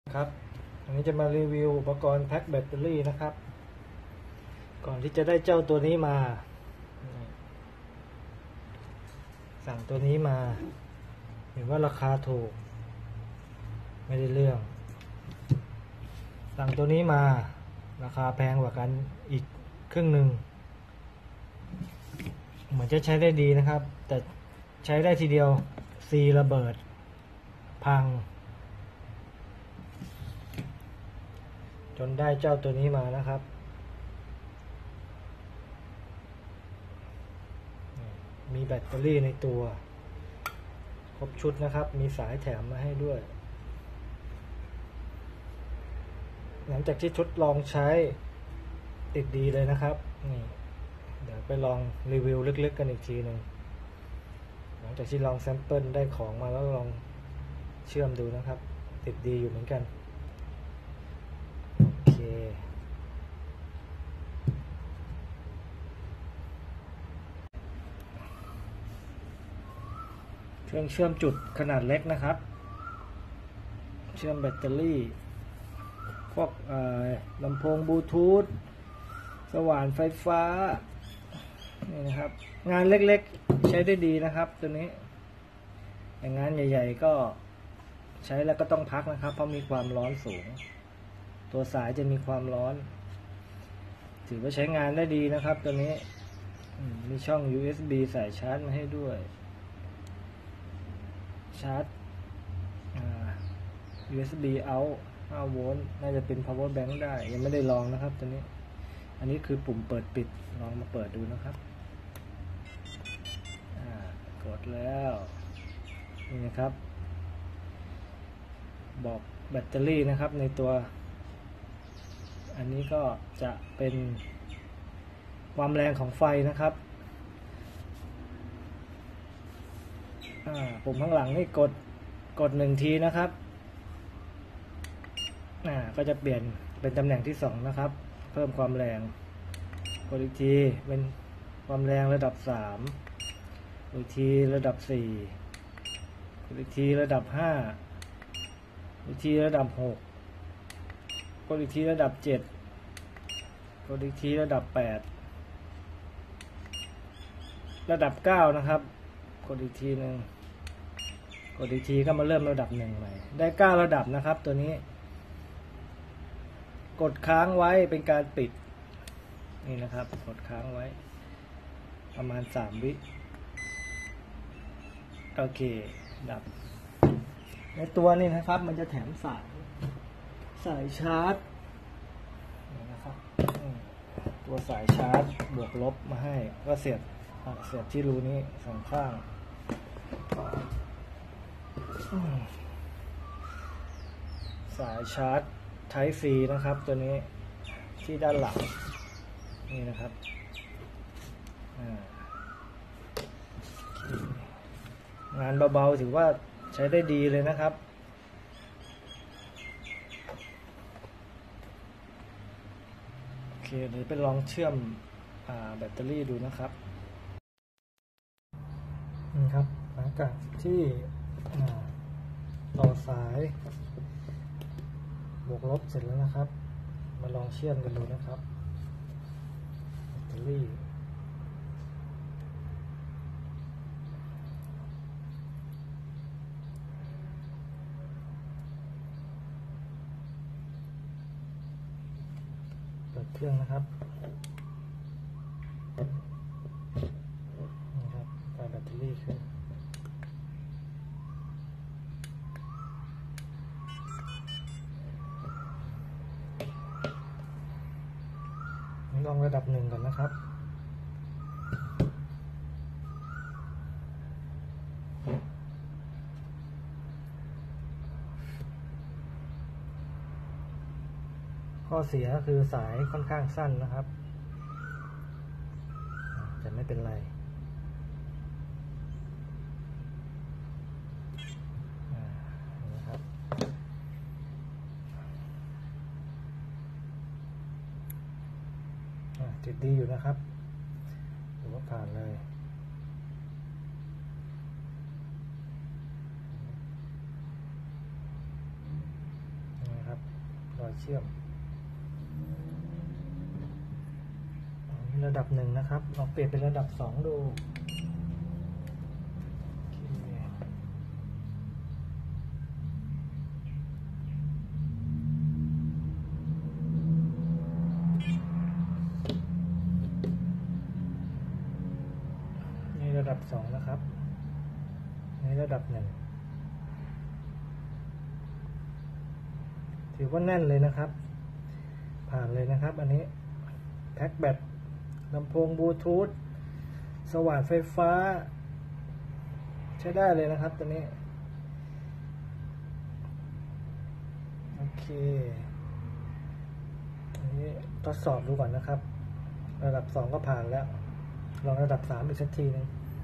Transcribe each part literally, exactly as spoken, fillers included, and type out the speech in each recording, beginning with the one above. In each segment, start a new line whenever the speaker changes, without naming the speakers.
ครับวันนี้จะมารีวิวอุปกรณ์แพ็คแบตเตอรี่นะครับก่อนที่จะได้เจ้าตัวนี้มาสั่งตัวนี้มาเห็นว่าราคาถูกไม่ได้เรื่องสั่งตัวนี้มาราคาแพงกว่ากันอีกครึ่งหนึ่งเหมือนจะใช้ได้ดีนะครับแต่ใช้ได้ทีเดียวซีระเบิดพังจนได้เจ้าตัวนี้มานะครับมีแบตเตอรี่ในตัวครบชุดนะครับมีสายแถมมาให้ด้วยหลังจากที่ทดลองใช้ติดดีเลยนะครับนี่เดี๋ยวไปลองรีวิวลึกๆกันอีกทีหนึ่งหลังจากที่ลองแซมเปิลได้ของมาแล้วลองเชื่อมดูนะครับติดดีอยู่เหมือนกันโอเคเครื่องเชื่อมจุดขนาดเล็กนะครับเชื่อมแบตเตอรี่พวกลำโพงบลูทูธสว่านไฟฟ้านี่นะครับงานเล็กๆใช้ได้ดีนะครับตัวนี้แต่งานใหญ่ๆก็ใช้แล้วก็ต้องพักนะครับเพราะมีความร้อนสูงตัวสายจะมีความร้อนถือว่าใช้งานได้ดีนะครับตัวนี้มีช่อง ยู เอส บี สายชาร์จมาให้ด้วยชาร์จ ยู เอส บี out ห้าโวลต์น่าจะเป็น power bank ได้ยังไม่ได้ลองนะครับตัวนี้อันนี้คือปุ่มเปิดปิดลองมาเปิดดูนะครับกดแล้วนี่นะครับบอกแบตเตอรี่นะครับในตัวอันนี้ก็จะเป็นความแรงของไฟนะครับปุ่มข้างหลังนี่กดกดหนึ่งทีนะครับอ่าก็จะเปลี่ยนเป็นตำแหน่งที่สองนะครับเพิ่มความแรงกดอีกทีเป็นความแรงระดับสามกดอีกทีระดับสี่กดอีกทีระดับห้ากดอีกทีระดับหกกดอีกทีระดับเจ็ดกดอีกทีระดับแปดระดับเก้านะครับกดอีกทีหนึ่งกดอีกทีก็มาเริ่มระดับหนึ่งใหม่ได้เก้าระดับนะครับตัวนี้กดค้างไว้เป็นการปิดนี่นะครับกดค้างไว้ประมาณสามวิโอเคดับในตัวนี้นะครับมันจะแถมสายสายชาร์จนี่นะครับตัวสายชาร์จบวกลบมาให้ก็เสียบเสียบที่รูนี้สองข้างสายชาร์จType C นะครับตัวนี้ที่ด้านหลังนี่นะครับงานเบาๆถือว่าใช้ได้ดีเลยนะครับโอเคเดี๋ยวไปลองเชื่อมแบตเตอรี่ดูนะครับนี่ครับหลังจากที่ต่อสายบวกลบเสร็จแล้วนะครับมาลองเชื่อมกันดูนะครับแบตเตอรี่เปิดเครื่องนะครับนี่ครับไฟแบตเตอรี่ขึ้นลองระดับหนึ่งก่อนนะครับข้อเสียคือสายค่อนข้างสั้นนะครับแต่ไม่เป็นไรนะครับติดดีอยู่นะครับถือว่าผ่านเลยนชื่อมระดับหนึ่งนะครับลองเปลี่ยนเป็นระดับสองดูนี่ระดับสองนะครับนี่ระดับหนึ่งถือว่าแน่นเลยนะครับผ่านเลยนะครับอันนี้แพ็คแบตลำโพงบลูทูธสว่านไฟฟ้าใช้ได้เลยนะครับตัวนี้โอเคอันนี้ทดสอบดูก่อนนะครับระดับสองก็ผ่านแล้วลองระดับสามอีกสักทีนึง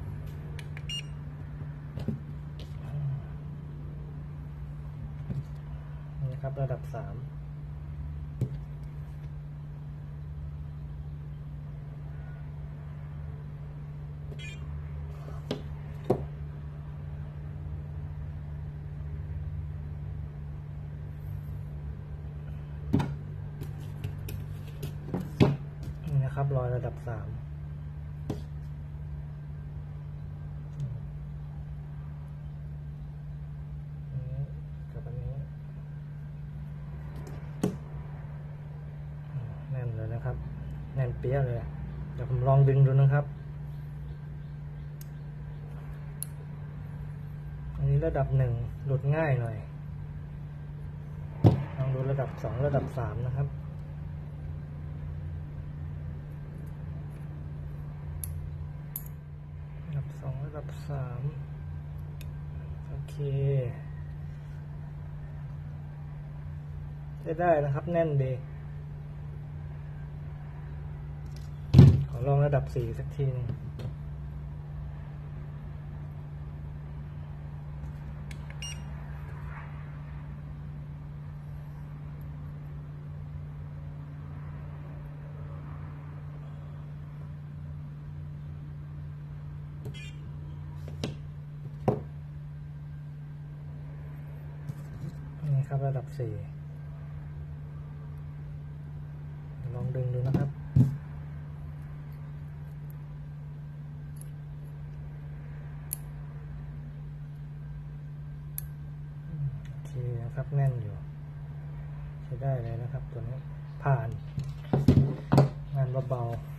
นี่ครับระดับสามนี่นะครับรอยระดับสามกับอันนี้แน่นเลยนะครับแน่นเปี้ยเลยเดี๋ยวผมลองดึงดูนะครับอันนี้ระดับหนึ่งหลุดง่ายหน่อยลองดูระดับสองระดับสามนะครับระดับสองระดับสามโอเคได้ได้นะครับแน่นดีขอลองระดับสี่สักทีนึงนี่ครับระดับสี่ลองดึงดูนะครับโอเคนะครับแน่นอยู่ใช้ได้เลยนะครับตัวนี้ผ่านงานเบา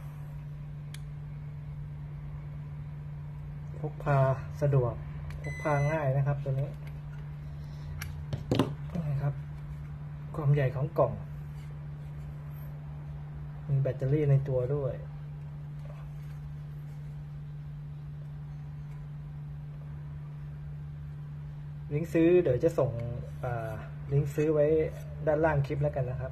ๆพกพาสะดวกพกพาง่ายนะครับตัวนี้นี่ครับความใหญ่ของกล่องมีแบตเตอรี่ในตัวด้วยลิงก์ซื้อเดี๋ยวจะส่งลิงก์ซื้อไว้ด้านล่างคลิปแล้วกันนะครับ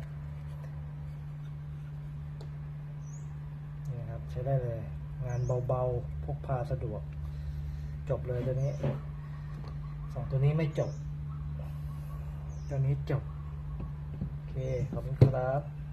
นี่ครับใช้ได้เลยงานเบาๆพกพาสะดวกจบเลยตัวนี้สองตัวนี้ไม่จบตัวนี้จบโอเคขอบคุณครับ